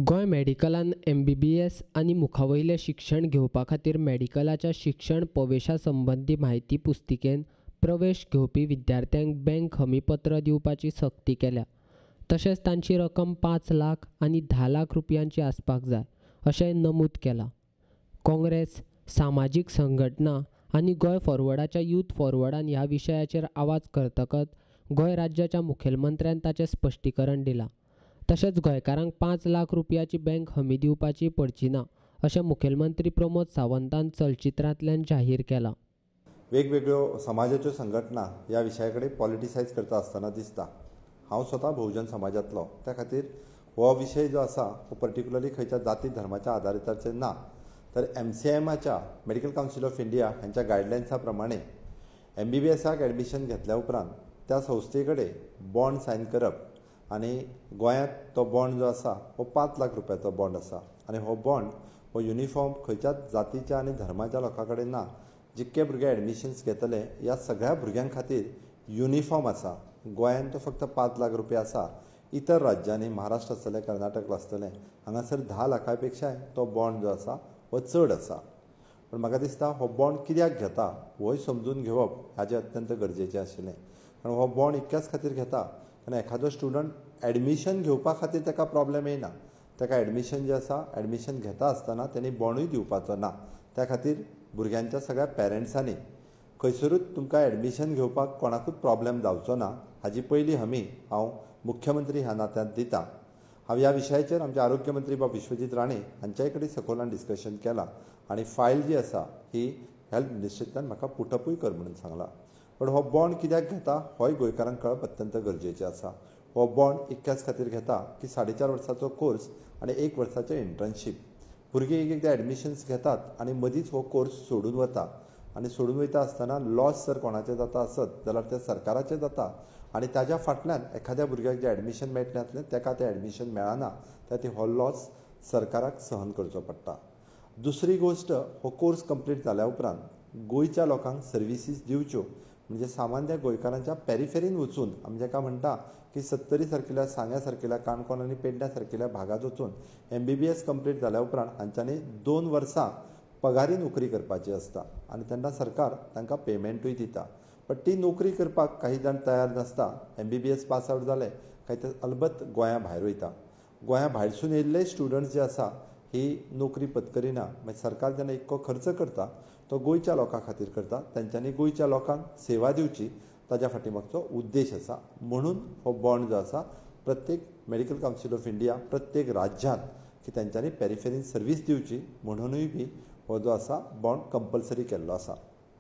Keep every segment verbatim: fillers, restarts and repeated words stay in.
Goa मेडिकलान M B B S आनी मुखावयलें शिक्षण घेवपा खातीर मेडिकलाच्या शिक्षण प्रवेशा संबंधी म्हायती पुस्तिकेन प्रवेश घेवपी विद्यार्थ्यांक बँक हमीपत्र दिवपाची सक्ती केल्या. तशेंच तांची रक्कम पांच लाख आनी धा लाख रुपयांची आसपाक जाय अशेंय नमूद केलां. काँग्रेस, सामाजीक संघटना आनी गोंय फॉरवर्डाच्या यूथ फॉरवर्डान ह्या विशयाचेर आवाज करतकच गोंय राज्याच्या मुखेलमंत्र्यान ताचें स्पश्टीकरण दिलां. तशेंच गोंयकारांक पांच लाख रुपयाची बँक हमी दिवपाची पडची ना अशें मुखेलमंत्री प्रमोद सावंतान चलचित्रांतल्यान जाहीर केलां. वेगवेगळ्यो समाजाच्यो संघटना ह्या विशया कडेन पॉलिटिसायज करता आसतना दिसता. हांव स्वता बहुजन समाजांतलो, त्या खातीर हो विशय जो आसा हो पर्टिक्युलरली खंयच्या जाती धर्माच्या आदारिताचेर ना, तर एम सी एमाच्या मेडिकल कावन्सिल ऑफ इंडिया हांच्या गायडलायन्सा प्रमाणे एम बी बी एसाक एडमिशन घेतल्या उपरांत त्या संस्थे कडेन बॉन्ड सायन करप आनी गोंयांत तो बॉन्ड जो आसा हो पांच लाख रुपयाचो बॉन्ड आसा आनी हो बॉन्ड हो युनिफॉर्म खंयच्याच जातीच्या आनी धर्माच्या लोकां कडेन ना. जितके भुरगे एडमिशन्स घेतले ह्या सगळ्या भुरग्यां खातीर युनिफॉर्म आसा. गोंयांत तो फक्त पांच लाख रुपया आसा. इतर राज्यांनी महाराष्ट्र आसतलें, कर्नाटक आसतलें, हांगासर धा लाखां पेक्षाय तो बॉन्ड जो आसा हो चड आसा. पूण म्हाका दिसता हो बॉन्ड कित्याक घेता होय समजून घेवप हाचें अत्यंत गरजेचें आशिल्लें. कारण हो बॉन्ड इतक्याच खातीर घेता कारण एखादो स्टुडंट एडमिशन घेवपा खातीर ताका प्रॉब्लेम येयना. ताका एडमिशन जें आसा एडमिशन घेता आसतना तेणी बॉन्डूय दिवपाचो ना. त्या खातीर भुरग्यांच्या सगळ्या पेरंट्सांनी खंयसरूच तुमकां एडमिशन घेवपाक कोणाकूच प्रॉब्लेम जावचो ना हाची पयली हमी हांव मुख्यमंत्री ह्या नात्यांत दितां. हांव ह्या विशयाचेर आमचे आरोग्य मंत्री बाब विश्वजीत राणे हांच्याय कडेन सखोलान डिस्कशन केलां आनी फायल जी आसा ही हेल्थ मिनिस्ट्रींतल्यान म्हाका पुटअपूय कर म्हणून सांगलां. पण हो बॉन्ड कित्याक घेता होय गोंयकारांक कळप अत्यंत गरजेचें आसा. हो बॉन्ड इतक्याच खातीर घेता की साडे चार वर्सांचो कोर्स आनी एक वर्साचें इंटर्नशीप. भुरगे एक एकदां एडमिशन्स घेतात आनी मदींच हो कोर्स सोडून वता आनी सोडून वयता आसतना लॉस जर कोणाचें जाता आसत जाल्यार तें सरकाराचें जाता आनी ताज्या फाटल्यान एखाद्या भुरग्याक जें एडमिशन मेळटलें आसलें ताका तें एडमिशन मेळना, त्या खातीर हो लॉस सरकाराक सहन करचो पडटा. दुसरी गोश्ट, हो कोर्स कंप्लीट जाल्या उपरांत गोंयच्या लोकांक सर्विसीस दिवच्यो म्हणजे सामान्य गोंयकारांच्या पेरिफेरीन वचून आमी जाका म्हणटा की सत्तरी सारकिल्या, सांग्या सारकिल्या, काणकोण आनी पेडण्या सारकिल्या भागात वचून M B B S complete जाल्या उपरांत हांच्यांनी दोन वर्सां पगारी नोकरी करपाची आसता आनी तेन्ना सरकार तांकां पेमेंटूय दिता. पण ती नोकरी करपाक काही जाण तयार नासता. M B B S pass out जाले काय ते अलबत्त गोंया भायर वयता. गोंया भायरसून येयल्ले स्टुडंट्स जे आसा ही नोकरी पत्करिना. मागीर सरकार जेन्ना इतको खर्च करता तो गोंयच्या लोकां खातीर करता. तांच्यांनी गोंयच्या लोकांक सेवा दिवची ताच्या फाटीमागचो उद्देश आसा. म्हणून हो बॉन्ड जो आसा प्रत्येक मेडिकल कावन्सिल ऑफ इंडिया प्रत्येक राज्यांत की तांच्यांनी पेरिफेरीन सर्वीस दिवची म्हणूनय बी हो जो आसा बॉन्ड कंपल्सरी केल्लो आसा.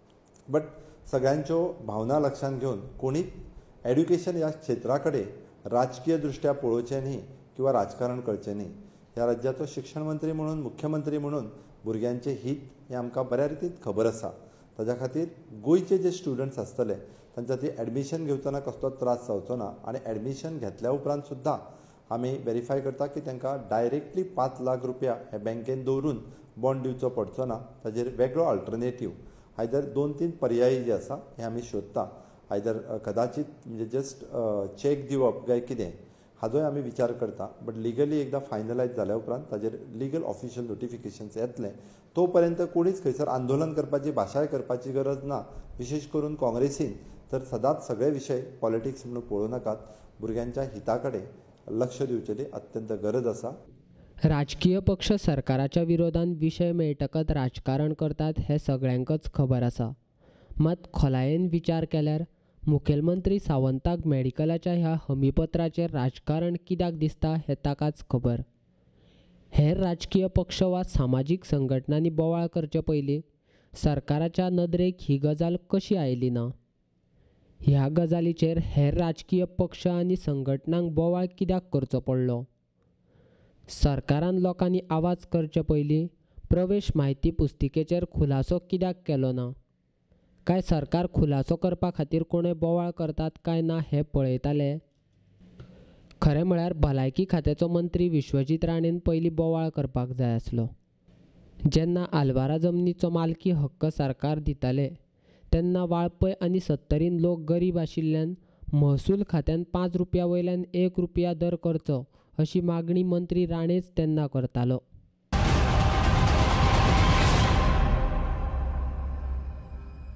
बट सगळ्यांच्यो भावना लक्षांत घेवन कोणीच एड्युकेशन ह्या क्षेत्रा कडेन राजकीय दृश्ट्या पळोवचें न्ही किंवा राजकारण करचें न्ही. ह्या राज्याचो शिक्षण मंत्री म्हणून, मुख्यमंत्री म्हणून भुरग्यांचें हित हें आमकां बऱ्या रितीन खबर आसा. ताच्या खातीर गोंयचे जे स्टुडंट्स आसतले तांच्या ती एडमिशन घेवतना कसलो त्रास जावचो ना आनी एडमिशन घेतल्या उपरांत सुद्दां आमी वेरीफाय करता की तांकां डायरेक्टली पांच लाख रुपया हे बँकेन दवरून बॉन्ड दिवचो पडचो ना. ताजेर वेगळो अल्टरनेटीव आयदर दोन तीन पर्यायी जे आसा हे आमी सोदता. आयदर कदाचित म्हणजे जस्ट चॅक दिवप काय कितें हाजोय आमी विचार करता. बट लिगली एकदां फायनलायज जाल्या उपरांत ताजेर लिगल ऑफिशियल नोटिफिकेशन्स येतले. तो पर्यंत कोणीच खंयसर आंदोलन करपाची, भाशाय करपाची गरज ना. विशेश करून काँग्रेसीन तर सदांच सगळे विशय पॉलिटिक्स म्हणून पळोवं नाकात. भुरग्यांच्या हिता कडेन लक्ष दिवचेची अत्यंत गरज आसा. राजकीय पक्ष सरकाराच्या विरोधान विशय मेळटकच राजकारण करतात हें सगळ्यांकच खबर आसा. मात खोलायेन विचार केल्यार मुखेलमंत्री सावंताक मेडिकलाच्या ह्या हमीपत्राचेर राजकारण कित्याक दिसता हें ताकाच खबर. हेर राजकीय पक्ष वा सामाजीक संघटनांनी बोवाळ करचे पयलीं सरकाराच्या नदरेक ही गजाल कशी आयली ना? ह्या गजालीचेर हेर राजकीय पक्ष आनी संघटनांक बोवाळ कित्याक करचो पडलो? सरकारान लोकांनी आवाज करचे पयलीं प्रवेश म्हायती पुस्तिकेचेर खुलासो कित्याक केलो ना? काय सरकार खुलासो करपा खातीर कोणय बोवाळ करतात काय ना हें पळयताले? खरें म्हळ्यार भलायकी खात्याचो मंत्री विश्वजीत राणेन पयलीं बोवाळ करपाक जाय आसलो. जेन्ना आलवारा जमनीचो मालकी हक्क सरकार दिताले तेन्ना वाळपय आनी सत्तरीन लोक गरीब आशिल्ल्यान महसूल खात्यान पांच रुपया वयल्यान एक रुपया दर करचो अशी मागणी मंत्री राणेच तेन्ना करतालो.